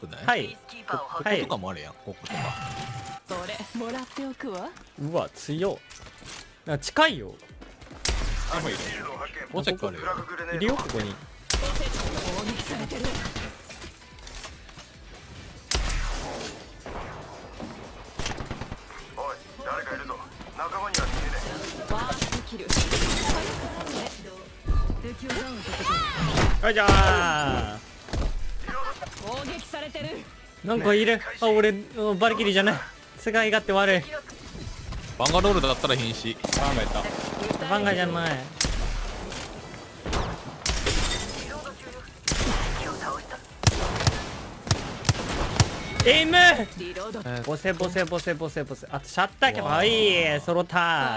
くない？ はい。 こことかもあるやん、こことか。 それもらっておくわ。 うわ強っ。なんか近いよ。 あもういる。 ボチェックあるよ。 いるよここに。 攻撃されてる。 おい誰かいるぞ。仲間には見えねファーストキル。敵をダウンさせてあいじゃ攻撃されてる。 ー。なんかいる。あ俺バリキリーじゃない。使い勝手悪い。 バンガロールだったら瀕死。 バンがやった。 バンガじゃない。エイムリロード。 ボセボセボセボセボセ。あとシャッターキャパはい揃った。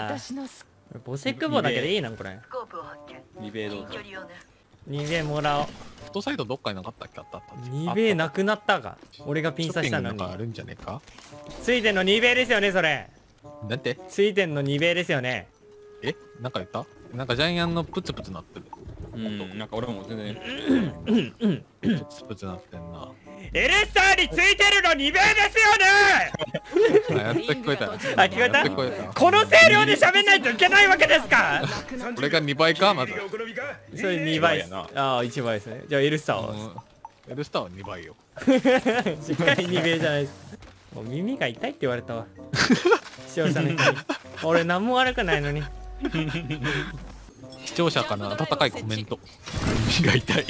私のスボセクボだけでいいなこれ。 リベード。 2米もらおう。 フットサイドどっかになかったっけ？あったあった。 2米なくなったが俺がピンショッピン刺したのに。 グなんかあるんじゃねえか？ ついてんの2米ですよねそれ。 なんて？ ついてんの2米ですよね。 え？なんか言った？なんかジャイアンのプツプツなってる。 うんなんか俺も全然。 プツプツなってんな。 エルスターについてるの2米ですよね。 あ、やっと聞こえた。 あ聞こえたやっと聞こえた。 この声量で喋んないといけないわけですか。 これが2倍かまず。 それ2倍やな。 ああ1倍ですね。じゃあエルスターはうんエルスターは2倍よ。 しっかり2米じゃないです。もう耳が痛いって言われたわ。視聴者の人に。俺何も悪くないのに。 視聴者から温かいコメント。耳が痛い。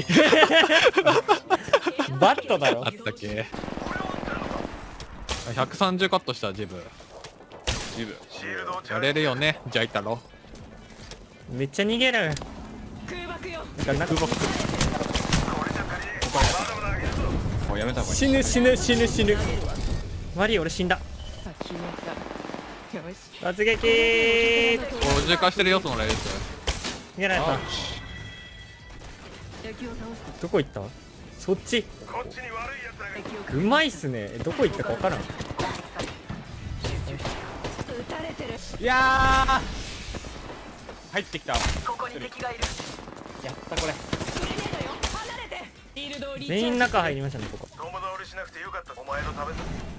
バットだろあ。ったっけ？130カットしたジブ。 ジブ。 シールドをチャやれるよね、ジャイタロ。 めっちゃ逃げる。 空爆よ。 なんかもうやめた方がいい。 死ぬ死ぬ死ぬ死ぬ。マリー俺死んだ。 あ決めた。よし。 突撃補充化してるよ、そのレース。 逃げられた。 敵を倒す。 どこ行った？そっち。 こっちに悪い奴らがいる。 うまいっすね。どこ行ったか分からん。 撃たれてる。 いやー。入ってきた。 ここに敵がいる。 やったこれ。 グレネードよ。離れて。フィールドをリチャージ。 全員中入りましたねここ。 共倒れしなくてよかった。お前のためだ。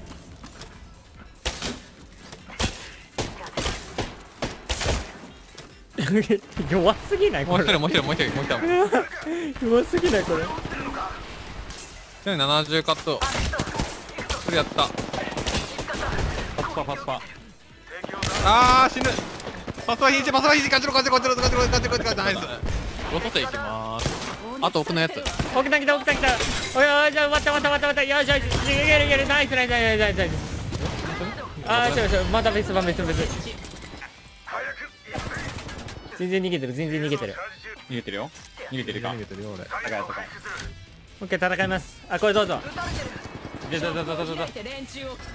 弱すぎないこれ。 もう一人、もう一人、もう一人、もう一人。 弱すぎないこれ。 70カット。それやった。 ファスパファスパ。 あー、死ぬ。パスは引いて、パスは引いて、勝ちろ、勝ちろ、勝ちろ、勝ちろ、勝ちろ、勝ちろ、ナイス。落としていきまーす。あと奥のやつ。 奥田来た奥田来た。おいおいじゃあ待った待った待った待った。よしよしいけるいける。ナイスナイスナイスナイスナイス。あー違う違うまた別別別。全然逃げてる全然逃げてる。 逃げてるよ。逃げてるか。 逃げてるよ、俺。 高い高い。 オッケー戦います。あこれどうぞ。 でだだだだだだ。 開いて連中を。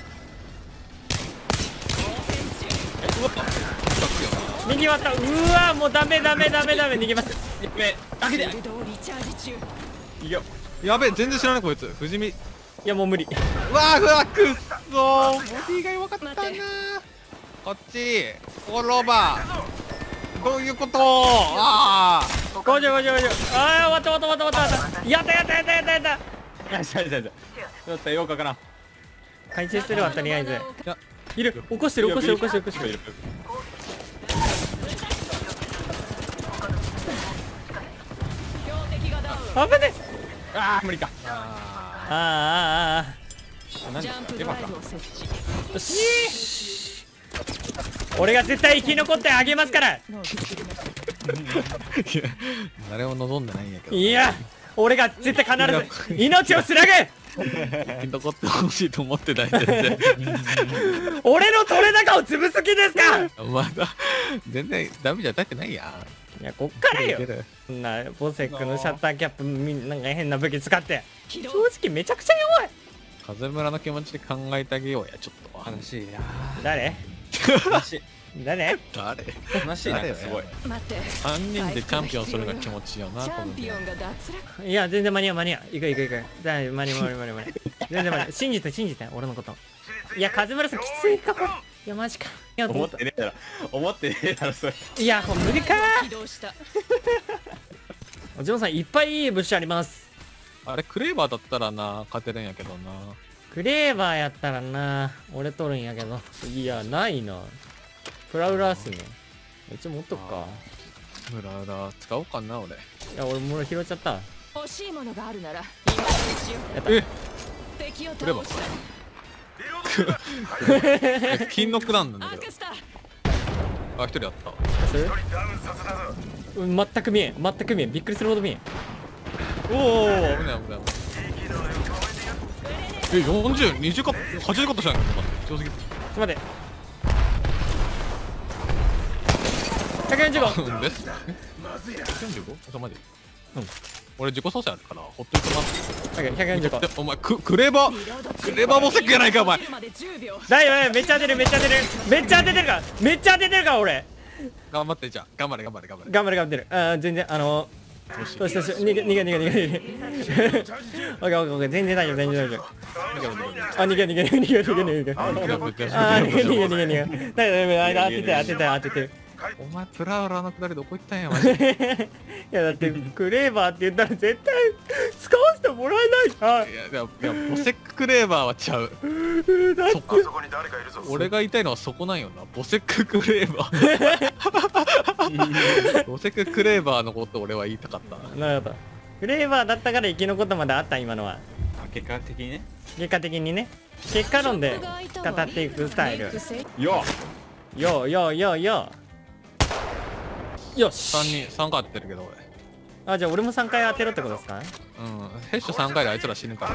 右渡うわもうダメダメダメダメ逃げます。 やべえ。開けて。 フィールドをリチャージ中。 いいよ。 やべえ、全然知らないこいつ。不死身。 いやもう無理。 うわー、うわ、くっそー。ボディが弱かったなー。こっち。オロバー。どういうこと？ああ。 工場工場工場。ああ終わった終わった終わった終わった。やったやったやったやったやった。 よしよしよし。ちょっとようかからん。 回収するわとりあえず。 いや、 いる起こしてる起こしてる起こしてる起こしてる。 標的がダウン。 危ね。 ああ無理か。 あなんでジャンプドエヴァか。 ライブを設置。 よし。俺が絶対生き残ってあげますから。 誰も望んでないんやけど。 いや俺が絶対必ず命をつなぐ。 生き残ってほしいと思ってない全然。 俺の取れ高を潰す気ですか。 まだ全然ダメージ与えてないやん。 いやこっからよいける。 そんなボセックのシャッターキャップなんか変な武器使って正起動。 直めちゃくちゃ弱い。 風村の気持ちで考えてあげようや、ちょっと。 悲しいな。 誰悲しい。 誰誰悲しいなんかすごい。 待って。 3人でチャンピオンするのが気持ちいいよな、 チャこのゲーム。 ンピオンが脱落。 いや全然間に合う間に合う。行く行く行く。だ間に合う間に合う間に合う。全然間に合う。信じて信じて俺のこと。いや風村さんきついかこれ。いやマジか。いや思ってねえだろ。思ってねえだろそれ。 いや無理か。 起動した。 お嬢さんいっぱいいい物資あります。 あれクレーバーだったらな勝てるんやけどな。 クレーバーやったらな俺取るんやけど。いやないな。プラウラーっすね。うち持っとくか。 ムラウラ使おうかな俺。 いや俺もう拾っちゃった。 欲しいものがあるなら今のうちよ。 やったえ敵をクレーバ倒したー金の九段なんだアけど。 クスターあ、一人やった。 それダウンさせたぞ。 全く見えん全く見えん。びっくりするほど見えん。 おお、危ない危ない危ない。 いい軌道で止めてやっえ、40、20カット、80カットしたんやんか。強すぎる。 ちょっと待って145。 うんです。145？あ、マジ。 うん。 俺自己操作あるから、ほっといてもらって。 145。 でお前クレバークレバーボセックやないかお前。 まで10秒。 だいぶめっちゃ当てるめっちゃ当てるめっちゃ当ててるからめっちゃ当ててるから俺。 頑張ってじゃあ頑張れ頑張れ頑張れ。 頑張れ頑張ってる。全然どうしどうしよう逃げオッケーオッケー全然大丈夫全然大丈夫。あ逃げやべあ逃げだいぶ当ててる。 お前プラウラのくだりどこ行ったんやマジで。 いやだってクレーバーって言ったら絶対使わせてもらえないじゃん。 いやボセッククレーバーはちゃう。 だってそこあそこに誰かいるぞ。 俺が言いたいのはそこなんよな。ボセッククレーバーボセッククレーバーのこと俺は言いたかったな。 なるほど。クレーバーだったから生き残ったまであった今のは。 結果的にね。 結果的にね結果論で語っていくスタイル。 よよし 3回当てるけど俺。 あじゃあ俺も3回当てろってことですか。 うんヘッシュ3回であいつら死ぬから。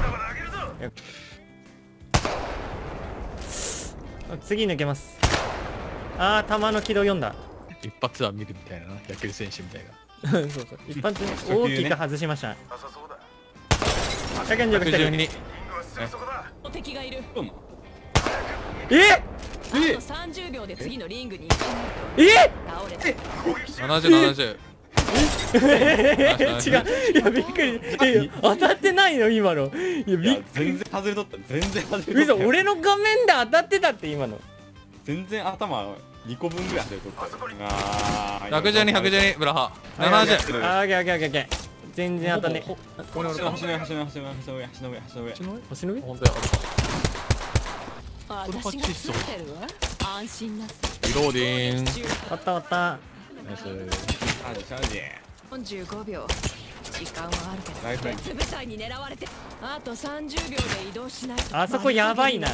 次抜けます。あー弾の軌道読んだ。 一発は見るみたいなな野球選手みたいな。 そうそう一発大きく外しました。 なさそうだ。 146来てる。 112。 リングはすぐそこだ。 敵がいる。 えあと30秒で次のリングに行かないえと倒れて。 7070。 違ういやびっくり。いや当たってないの今の。いやびっくり。 全然外れとった全然外れとった嘘俺の画面で当たってたって今の。 全然頭2個分ぐらい外れとった。 112ブラハ70。 あーオッケーオッケーオッケー。全然当たんね。 ここに俺橋の上橋の上橋の上橋の上橋の上橋の上星の上本当や私がついてるわ。安心なさい。 リローディング。 あったあった。 ナイス。 シャージ 45秒。時間はあるけどライフライン別部隊に狙われて。あと30秒で移動しないと。 あそこやばいな。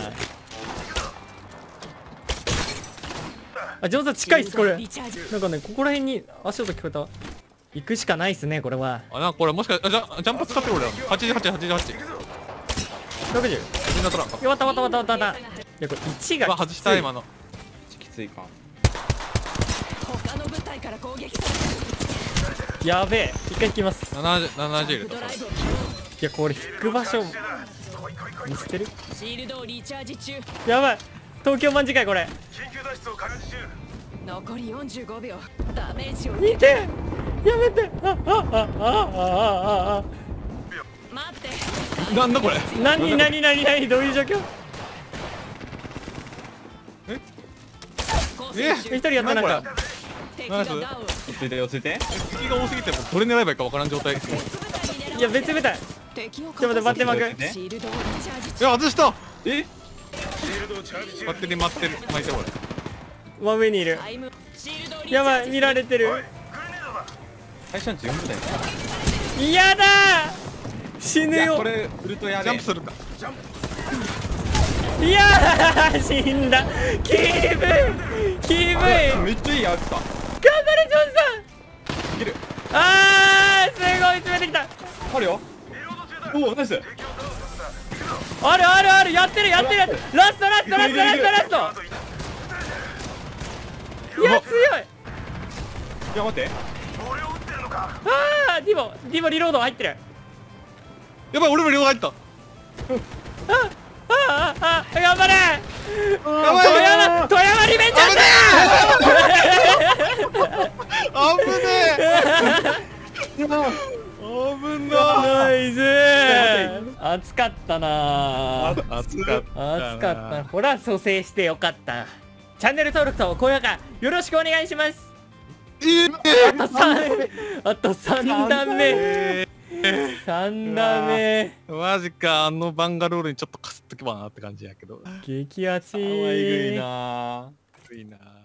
あ上手近いっすこれ。 リチャージ。 なんかねここら辺に足音聞こえた。行くしかないっすねこれは。 あなんかこれもしかジャンプ使ってる俺ら。8888。 60。 みんな取らんか。 終わった終わった終わった終わった。いやこれ1がうわ外した今の。 きついか他の部隊から攻撃されやべえ一回引きます。 70入れた。 る。ドライブをいやこれ引く場所見捨てる。 シールドをリチャージ中。 やばい東京卍会これ。 緊急脱出を開始中。 残り45秒。ダメージを見てやめて。 待って。 なんだこれ。 何どういう状況。一人やったなんか。 敵がダウン。 落ち着いて落ち着いて敵が多すぎてもうどれ狙えばいいかわからん状態。いいや別部隊。 敵をちょっと待って待ってシールドをリチャージ中。 や外した。 えシールドをチャージ中。 バッテリー巻いて俺。 真上にいる。 タイムシールドをリチャージ。 やばい見られてる。 おい、グレネードだ。 最初の4部隊嫌だ死ぬよ。 いやこれウルトやべジャンプするか。 いやー死んだ。キーブめっちゃいいやつだ頑張れジョンさん。 いけるあーすごい詰めてきた。 あるよおおナイスあるやってるラストいや強い。 いや待って俺を撃ってるのか。 あーディボリロード入ってる。 やばい俺も両入った。 頑張れ。 やばい。 富山リベンジャ危ねえ。危なナイス熱かったなー。熱かった。 熱かった。ほら蘇生してよかった。チャンネル登録と高評価よろしくお願いします。あと3段目 3打目マジか、あのバンガロールにちょっとかすっとけばなって感じやけど。 激アツあーえぐいなー。 いいな。